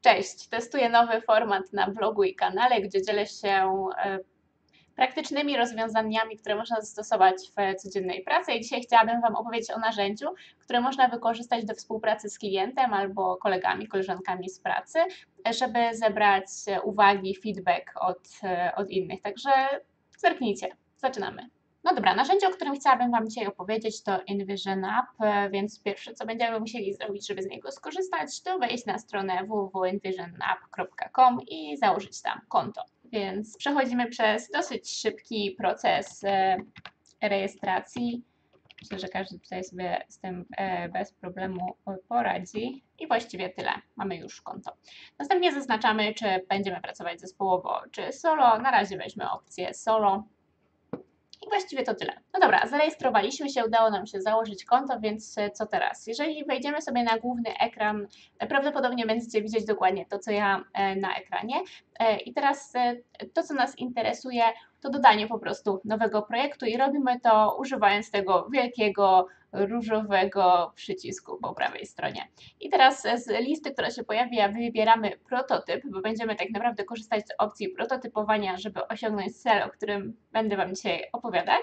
Cześć, testuję nowy format na blogu i kanale, gdzie dzielę się praktycznymi rozwiązaniami, które można zastosować w codziennej pracy. I dzisiaj chciałabym Wam opowiedzieć o narzędziu, które można wykorzystać do współpracy z klientem albo kolegami, koleżankami z pracy, żeby zebrać uwagi, feedback od innych. Także zerknijcie, zaczynamy. No dobra, narzędzie, o którym chciałabym Wam dzisiaj opowiedzieć, to InVision App, więc pierwsze, co będziemy musieli zrobić, żeby z niego skorzystać, to wejść na stronę www.invisionapp.com i założyć tam konto. Więc przechodzimy przez dosyć szybki proces rejestracji. Myślę, że każdy tutaj sobie z tym bez problemu poradzi. I właściwie tyle. Mamy już konto. Następnie zaznaczamy, czy będziemy pracować zespołowo, czy solo. Na razie weźmy opcję solo. I właściwie to tyle. No dobra, zarejestrowaliśmy się, udało nam się założyć konto, więc co teraz? Jeżeli wejdziemy sobie na główny ekran, prawdopodobnie będziecie widzieć dokładnie to, co ja na ekranie. I teraz to, co nas interesuje, to dodanie po prostu nowego projektu i robimy to używając tego wielkiego, różowego przycisku po prawej stronie. I teraz z listy, która się pojawia, wybieramy prototyp, bo będziemy tak naprawdę korzystać z opcji prototypowania, żeby osiągnąć cel, o którym będę Wam dzisiaj opowiadać.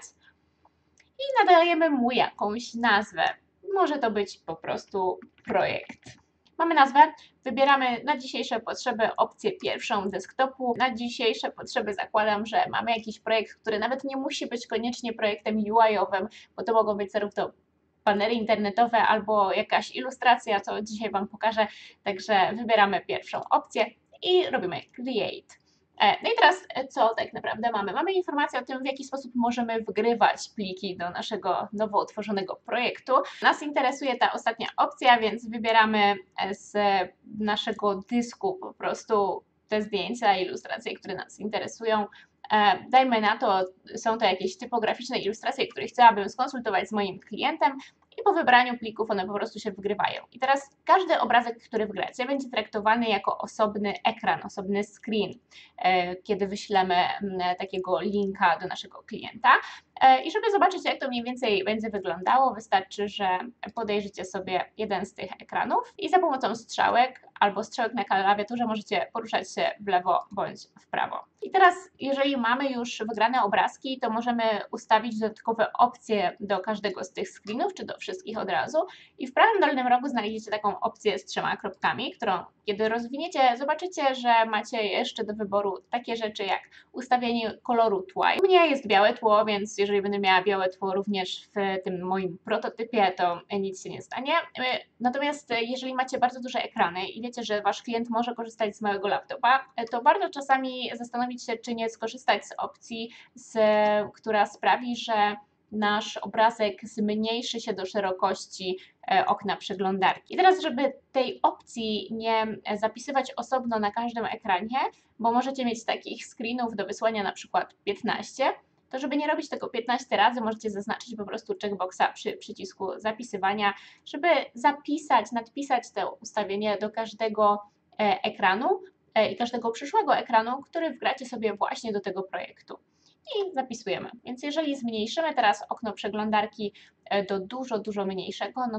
I nadajemy mu jakąś nazwę. Może to być po prostu projekt. Mamy nazwę, wybieramy na dzisiejsze potrzeby opcję pierwszą desktopu. Na dzisiejsze potrzeby zakładam, że mamy jakiś projekt, który nawet nie musi być koniecznie projektem UI-owym, bo to mogą być zarówno banery internetowe albo jakaś ilustracja, co dzisiaj Wam pokażę. Także wybieramy pierwszą opcję i robimy Create. No i teraz co tak naprawdę mamy? Mamy informację o tym, w jaki sposób możemy wgrywać pliki do naszego nowo utworzonego projektu. Nas interesuje ta ostatnia opcja, więc wybieramy z naszego dysku po prostu te zdjęcia, ilustracje, które nas interesują. Dajmy na to, są to jakieś typograficzne ilustracje, które chciałabym skonsultować z moim klientem i po wybraniu plików one po prostu się wgrywają. I teraz każdy obrazek, który wgracie, będzie traktowany jako osobny ekran, osobny screen, kiedy wyślemy takiego linka do naszego klienta. I żeby zobaczyć, jak to mniej więcej będzie wyglądało, wystarczy, że podejrzycie sobie jeden z tych ekranów i za pomocą strzałek albo strzałek na klawiaturze możecie poruszać się w lewo bądź w prawo. I teraz, jeżeli mamy już wygrane obrazki, to możemy ustawić dodatkowe opcje do każdego z tych screenów, czy do wszystkich od razu. I w prawym dolnym rogu znajdziecie taką opcję z 3 kropkami, którą kiedy rozwiniecie, zobaczycie, że macie jeszcze do wyboru takie rzeczy jak ustawienie koloru tła. U mnie jest białe tło, więc jeżeli będę miała białe tło również w tym moim prototypie, to nic się nie stanie. Natomiast jeżeli macie bardzo duże ekrany i wiecie, że Wasz klient może korzystać z małego laptopa, to warto czasami zastanowić się, czy nie skorzystać z opcji, która sprawi, że nasz obrazek zmniejszy się do szerokości okna przeglądarki. I teraz, żeby tej opcji nie zapisywać osobno na każdym ekranie, bo możecie mieć takich screenów do wysłania na przykład 15, to żeby nie robić tego 15 razy, możecie zaznaczyć po prostu checkboxa przy przycisku zapisywania, żeby zapisać, nadpisać to ustawienie do każdego ekranu i każdego przyszłego ekranu, który wgracie sobie właśnie do tego projektu. I zapisujemy. Więc jeżeli zmniejszymy teraz okno przeglądarki do dużo mniejszego, no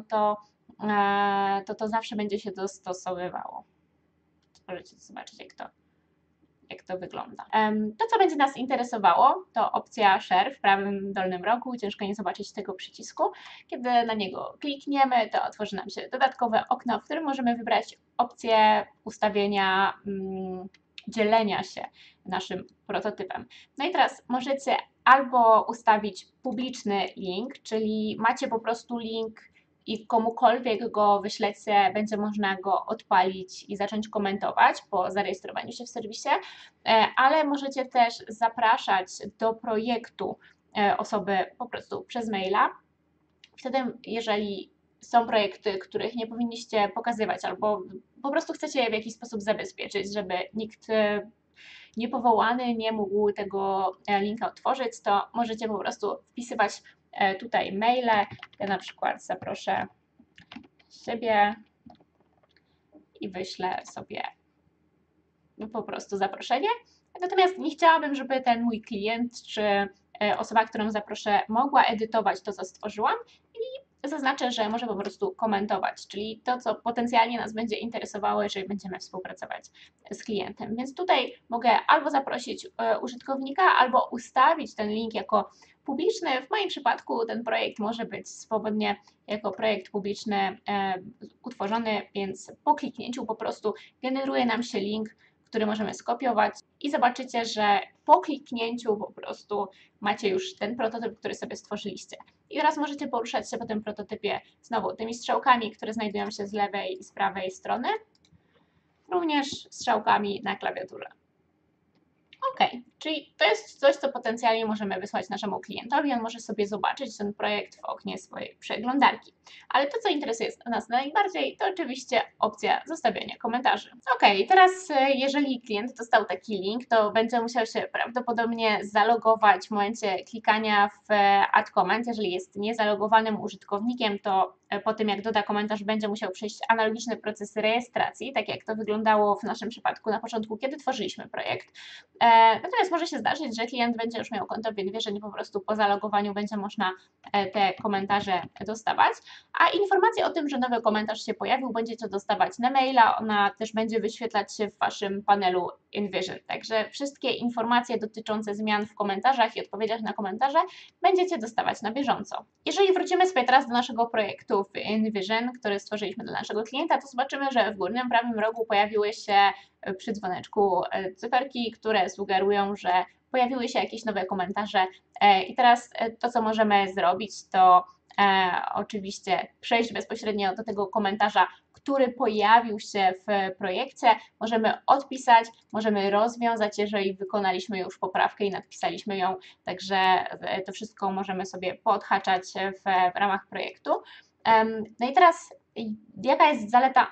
to zawsze będzie się dostosowywało. Możecie zobaczyć, jak to wygląda. To, co będzie nas interesowało, to opcja Share w prawym dolnym rogu. Ciężko nie zobaczyć tego przycisku. Kiedy na niego klikniemy, to otworzy nam się dodatkowe okno, w którym możemy wybrać opcję ustawienia dzielenia się naszym prototypem. No i teraz możecie albo ustawić publiczny link, czyli macie po prostu link i komukolwiek go wyślecie, będzie można go odpalić i zacząć komentować po zarejestrowaniu się w serwisie, ale możecie też zapraszać do projektu osoby po prostu przez maila. Wtedy, jeżeli są projekty, których nie powinniście pokazywać, albo po prostu chcecie je w jakiś sposób zabezpieczyć, żeby nikt niepowołany nie mógł tego linka otworzyć, to możecie po prostu wpisywać tutaj maile. Ja na przykład zaproszę siebie i wyślę sobie po prostu zaproszenie. Natomiast nie chciałabym, żeby ten mój klient czy osoba, którą zaproszę, mogła edytować to, co stworzyłam i zaznaczę, że może po prostu komentować, czyli to, co potencjalnie nas będzie interesowało, jeżeli będziemy współpracować z klientem. Więc tutaj mogę albo zaprosić użytkownika, albo ustawić ten link jako publiczny. W moim przypadku ten projekt może być swobodnie jako projekt publiczny utworzony, więc po kliknięciu po prostu generuje nam się link, który możemy skopiować i zobaczycie, że po kliknięciu po prostu macie już ten prototyp, który sobie stworzyliście. I teraz możecie poruszać się po tym prototypie znowu tymi strzałkami, które znajdują się z lewej i z prawej strony, również strzałkami na klawiaturze. OK, czyli to jest coś, co potencjalnie możemy wysłać naszemu klientowi. On może sobie zobaczyć ten projekt w oknie swojej przeglądarki. Ale to, co interesuje nas najbardziej, to oczywiście opcja zostawiania komentarzy. OK, teraz jeżeli klient dostał taki link, to będzie musiał się prawdopodobnie zalogować w momencie klikania w Add Comment. Jeżeli jest niezalogowanym użytkownikiem, to po tym, jak doda komentarz, będzie musiał przejść analogiczny proces rejestracji, tak jak to wyglądało w naszym przypadku na początku, kiedy tworzyliśmy projekt. Natomiast może się zdarzyć, że klient będzie już miał konto w InVision i po prostu po zalogowaniu będzie można te komentarze dostawać. A informację o tym, że nowy komentarz się pojawił, będziecie dostawać na maila, ona też będzie wyświetlać się w Waszym panelu InVision. Także wszystkie informacje dotyczące zmian w komentarzach i odpowiedziach na komentarze będziecie dostawać na bieżąco. Jeżeli wrócimy sobie teraz do naszego projektu w InVision, który stworzyliśmy dla naszego klienta, to zobaczymy, że w górnym prawym rogu pojawiły się przy dzwoneczku cyferki, które sugerują, że pojawiły się jakieś nowe komentarze. I teraz to, co możemy zrobić, to oczywiście przejść bezpośrednio do tego komentarza, który pojawił się w projekcie. Możemy odpisać, możemy rozwiązać, jeżeli wykonaliśmy już poprawkę i nadpisaliśmy ją. Także to wszystko możemy sobie poodhaczać w ramach projektu. No i teraz jaka jest zaleta?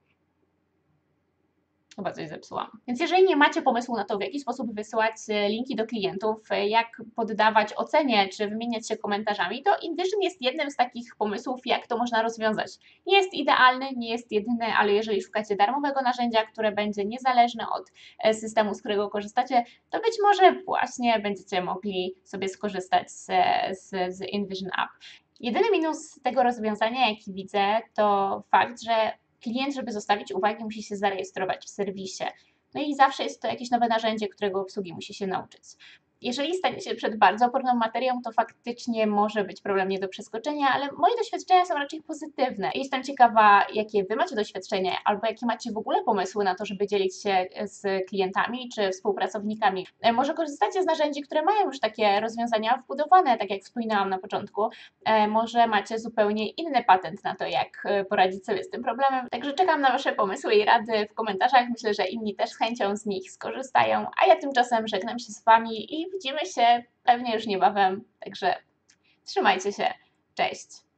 Chyba coś zepsułam. Więc jeżeli nie macie pomysłu na to, w jaki sposób wysyłać linki do klientów, jak poddawać ocenie, czy wymieniać się komentarzami, to InVision jest jednym z takich pomysłów, jak to można rozwiązać. Nie jest idealny, nie jest jedyny, ale jeżeli szukacie darmowego narzędzia, które będzie niezależne od systemu, z którego korzystacie, to być może właśnie będziecie mogli sobie skorzystać z InVision App. Jedyny minus tego rozwiązania, jaki widzę, to fakt, że klient, żeby zostawić uwagi, musi się zarejestrować w serwisie. No i zawsze jest to jakieś nowe narzędzie, którego obsługi musi się nauczyć. Jeżeli staniecie przed bardzo oporną materią, to faktycznie może być problem nie do przeskoczenia, ale moje doświadczenia są raczej pozytywne. Jestem ciekawa, jakie Wy macie doświadczenie, albo jakie macie w ogóle pomysły na to, żeby dzielić się z klientami czy współpracownikami. Może korzystacie z narzędzi, które mają już takie rozwiązania wbudowane, tak jak wspominałam na początku. Może macie zupełnie inny patent na to, jak poradzić sobie z tym problemem. Także czekam na Wasze pomysły i rady w komentarzach. Myślę, że inni też z chęcią z nich skorzystają, a ja tymczasem żegnam się z Wami i widzimy się pewnie już niebawem. Także trzymajcie się. Cześć!